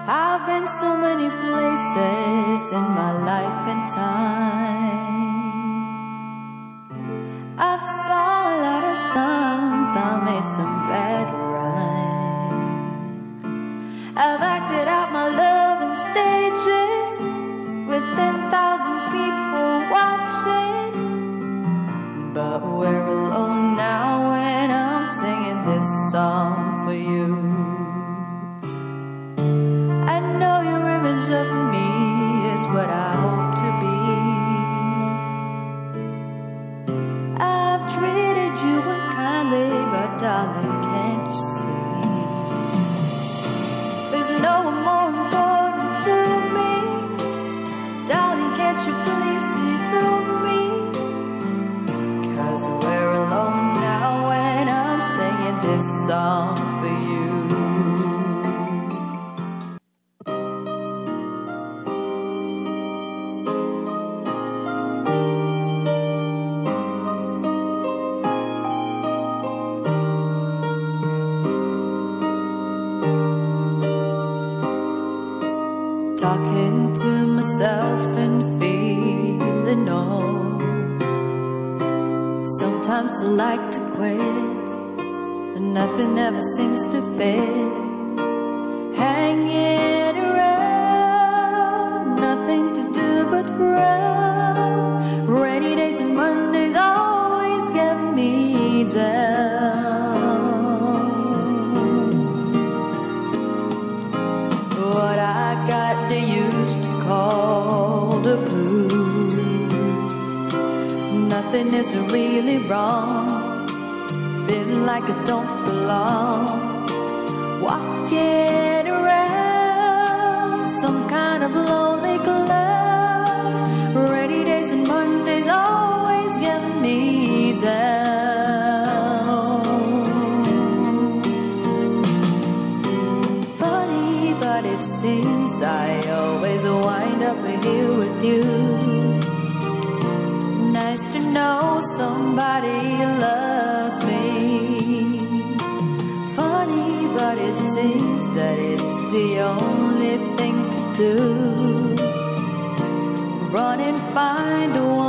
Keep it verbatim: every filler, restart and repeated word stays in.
I've been so many places in my life and time. I've sung a lot of songs, I made some bad rhymes. I've acted out my love in stages with ten thousand people watching. But we're alone now when I'm singing this song for you. I know your image of me is what I hope to be. I've treated you unkindly, but darling, can't you see? There's no one more important to me. Darling, can't you please see through me? 'Cause we're alone now when I'm singing this song for you. Talking to myself and feeling old. Sometimes I like to quit, but nothing ever seems to fit. Hanging around, nothing to do but frown. Rainy days and Mondays always get me down. What I got they used to call the blues. Nothing is really wrong, feeling like I don't belong. Walking around some kind of lonely cloud. Rainy days and Mondays always get me down. Funny, but it seems I always wind up here with you. Nice to know somebody loves me. Funny, but it seems that it's the only thing to do. Run and find a